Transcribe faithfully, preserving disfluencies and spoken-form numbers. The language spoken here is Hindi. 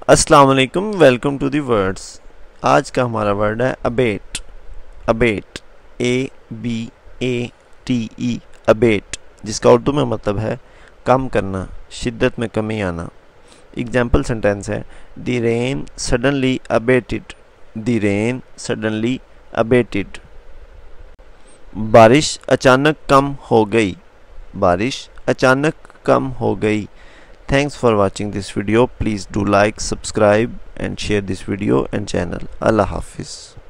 अस्सलाम वालेकुम, वेलकम टू दी वर्ड्स। आज का हमारा वर्ड है abate. Abate, A B A T E, abate, जिसका उर्दू में मतलब है कम करना, शिद्दत में कमी आना। एग्जाम्पल सेंटेंस है the rain suddenly abated. The rain suddenly abated. बारिश अचानक कम हो गई। बारिश अचानक कम हो गई। Thanks for watching this video. Please do like, subscribe and share this video and channel. Allah Hafiz.